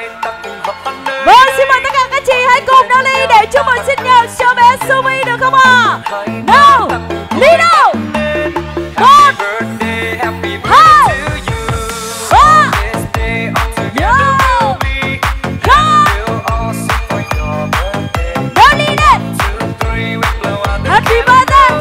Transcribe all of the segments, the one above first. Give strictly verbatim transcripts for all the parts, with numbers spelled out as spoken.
Vâng, xin mời tất cả các chị hãy cùng nâng ly để chúc mừng sinh nhật cho bé Sumi được không ạ? Nào, ly nào. Một, hai, ba, vô, không. Đôi ly lên. Happy birthday.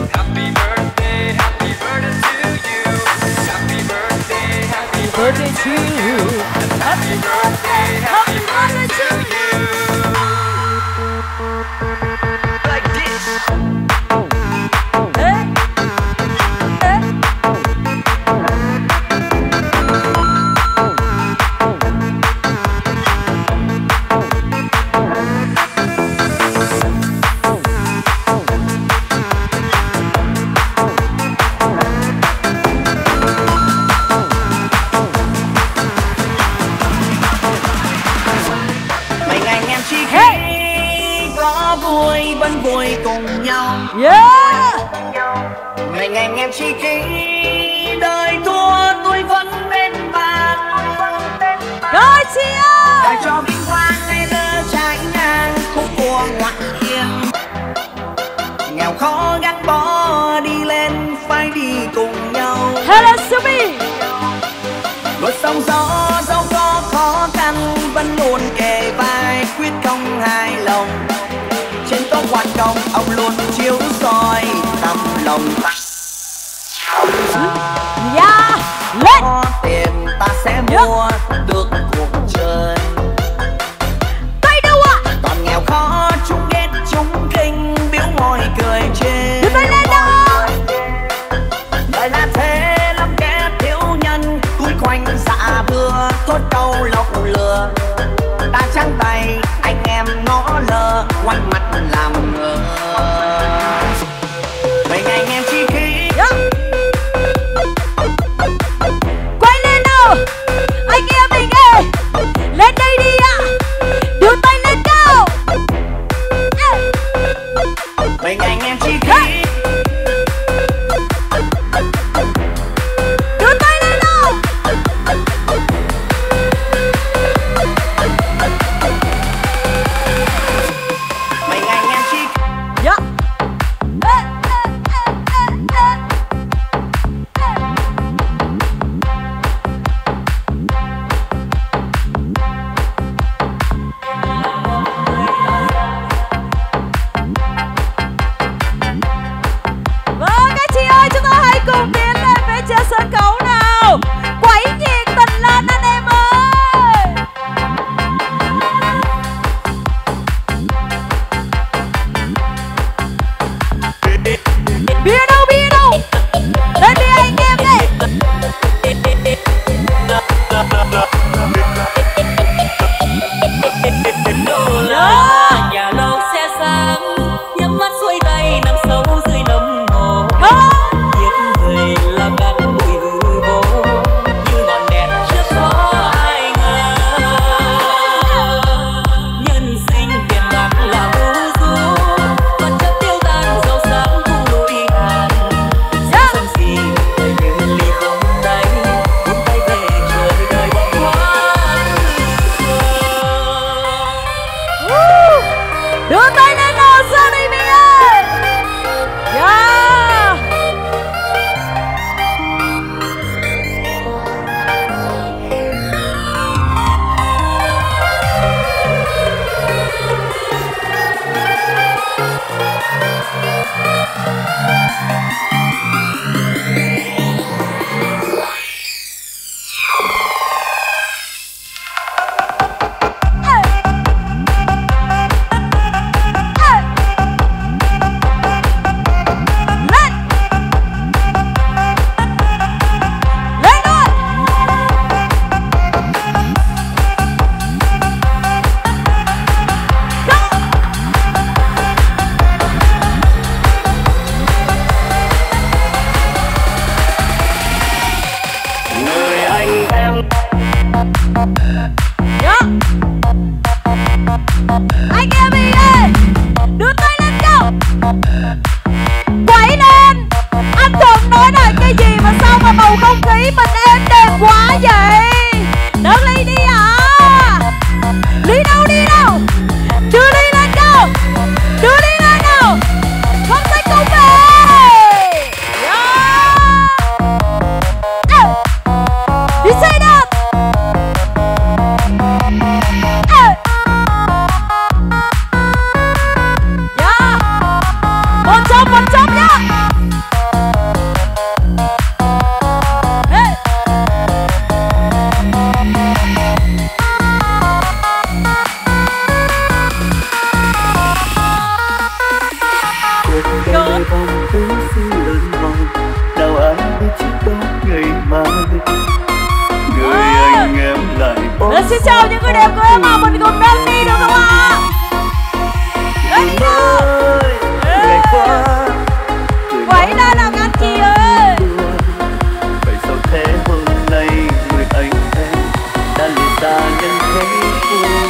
Birthday to you. Happy birthday, happy birthday to you. Like this. Hey. Hey. Vui vẫn vui cùng nhau. Yeah. Ngày ngày em chỉ ký đời thua tôi vẫn bên bạn. Rồi chị ơi. Để cho vinh quang ngày lơ trái ngang khúc cua ngoặt hiên. Nghèo khó gắn bó đi lên phải đi cùng nhau. Hello Sumi. Vượt sóng gió dẫu có khó khăn vẫn luôn kề vai quyết không hài lòng. Trên tóc quan công ông luôn chiếu soi tấm lòng ta. Yeah, lên. Có tiền ta sẽ mua được cuộc chơi. Tay đâu ạ? Còn nghèo khó chúng ghét chúng khinh biểu môi cười chê. Đưa tay lên đâu. Đời là thế lắm kẻ thiếu nhân cúi khoanh dạ bừa thốt câu lọc lừa. Ta trắng tay anh em ngó lơ quanh mặt làm ngơ. Mấy ngày anh em chi khí. Yeah. Quay lên nào. Anh em mình ơi. Lên đây đi ạ. Đưa tay lên cao. Mấy ngày anh em chi khí. Đưa tay lên nào. Mấy ngày anh em chi. Yeah. Vâng các chị ơi, chúng ta hãy cùng tiến lên phía trên sân khấu nào. Quấy nhiệt tình lên anh em ơi. Bia đâu, bia đâu. Lên bia anh em đây. Đó. Nhà lâu xe sáng nhắm mắt xuôi tay nằm sâu dưới nấm hồ. Biết người là các bụi hư vô như ngọn đèn trước gió ai ngờ. Nhân sinh tiền bạc là vô du, vật chất tiêu tan giàu sáng thu lụi hàn. Sống gì đời như ly không đáy, buông tay về trời đời bóng hoang. Đưa tay lên nào Sunny mình ơi. Yeah. Yeah. Anh em mình ơi, đưa tay lên cao. Quẩy lên. Anh Thuận nói là cái gì mà sao mà bầu không khí mình êm đềm quá vậy. Nâng ly đi ạ. Xin chào những người đẹp của em à, mình cùng đang đi được không ạ? Lên đi nào. Quấy lên nào các anh chị ơi. Vậy sao thế hôm nay người anh em đã lìa xa nhân thế phương.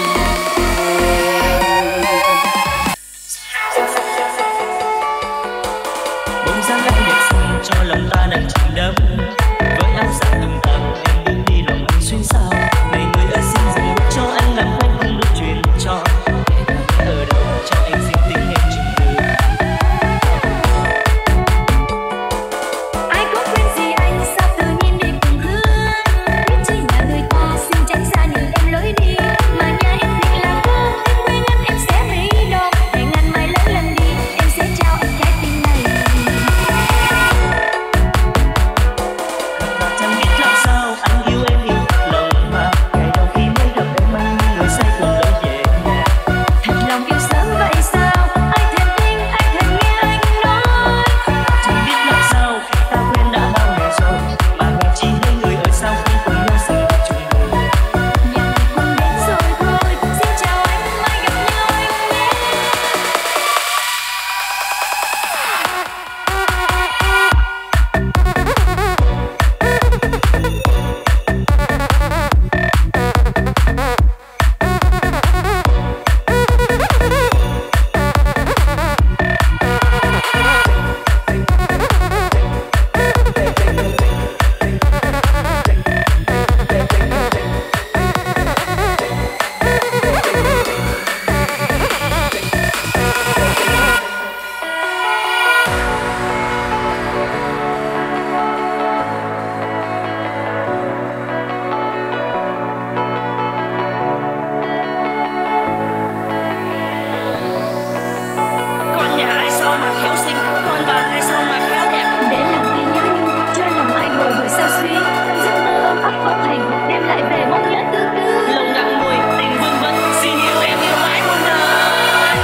Bông dáng em đẹp xinh cho lòng ta đang chìm đắm. Với áo dài tung tầm em bước đi lòng anh xuyên sao. Này người ơi xin dừng bước cho anh làm quen không được chuyện cho. Em ở đâu cho anh xin tiếng em chừng từ. Ai có quên gì anh sao tự nhiên đi cùng hương. Biết chỉ là người ta xin tránh xa những em lối đi. Mà nhà em thì là cô em quên anh em sẽ bị đau. Hẹn anh mai lớn lên đi em sẽ trao anh trái tim này. Chẳng biết làm sao anh yêu em yêu lòng mà. Ngày đầu khi mới gặp em anh như người say cùng lối về nhà. Thật lòng yêu sớm vậy sao ai thèm tin ai thèm nghe anh nói. Chẳng biết làm sao khi ta quen đã bao ngày rồi. Mà ngày chỉ hai người ở sau khi cùng nhau dừng được chung đường. Nhà này không đến rồi thôi. Xin chào anh mai gặp nhau anh nhé. Con nhà ai sao mà khéo xinh, con bà ai sao mà khéo đẹp. Để lòng ai nhớ nhung cho lòng ai bồi hồi sao xuyến. Giấc mơ ôm ấp bóng hình đem lại về mong nhớ tư tư. Lòng nặng mùi tình vương vấn, xin yêu em yêu mãi muôn đời.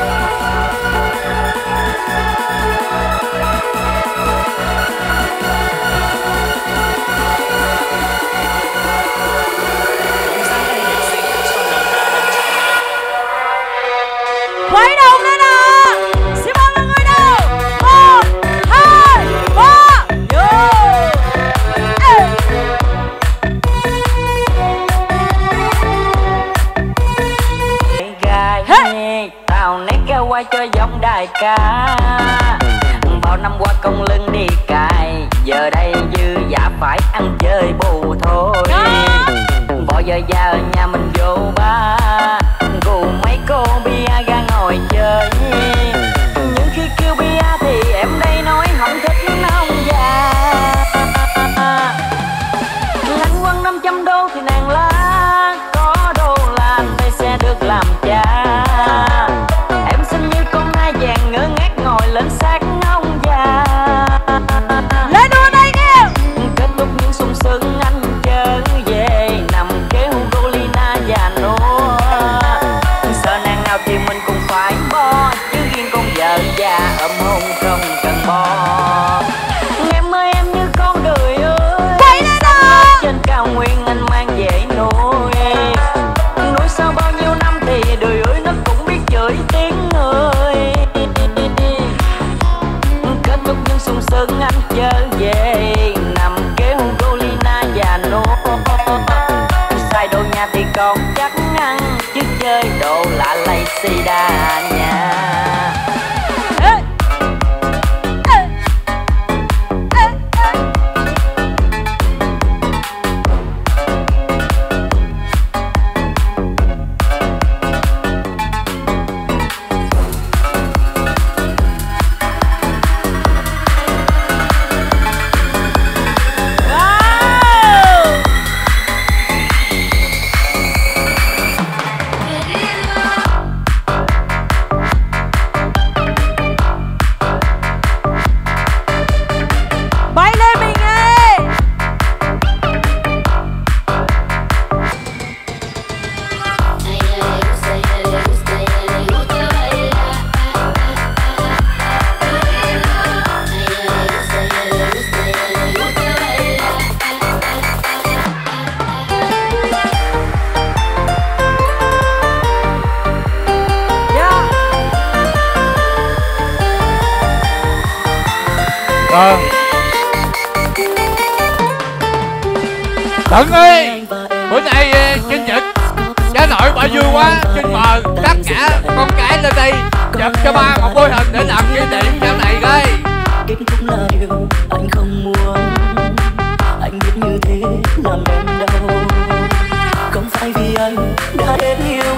Quấy đầu lên nào. Xin mời mọi người nào. Một, hai, ba. Vô. Ê. Gái tao nét kêu qua cho giống đại ca. Bao năm qua công lưng đi cài, giờ đây dư giả phải ăn chơi bù thôi. Bỏ giờ già ở nhà mình vô ba, cụ mấy cô bia ra ngồi chơi. Nhưng khi kêu bia thì em đây nói không thích ông già. Lanh quăng năm trăm đô thì nàng lá, có đô la tay xe được làm cha. Em xinh như con nai vàng ngơ ngác ngồi lên xác ông già. Lên đua tay nghe. Kết thúc những sung sướng anh trở về, nằm kế Hugolina già nua. Sợ nàng nào thì mình cũng phải bo, chứ riêng con vợ già ôm hôn không cần bo. Em ơi em như con đời ơi, Quấy lên nào. trên cao nguyên anh mang về nuôi. Nuôi sau bao nhiêu năm thì đời ơi nó cũng biết chửi tiếng người. Kết thúc những sung sướng anh trở về, nằm kế Hugolina già nua. Xài đồ nhà thì còn chắc ăn, chứ chơi đồ lạ lây xì đà nhà. Ê. Ê. Ê. Ê. Wow. Vâng. Tận ơi, bữa nay sinh nhật cháu nội ba vui quá, xin mời tất cả con cái lên đây chụp cho ba một bôi hình để làm kỷ niệm sau này coi. Kết thúc là điều anh không muốn, anh biết như thế làm em đau. Không phải vì anh đã hết yêu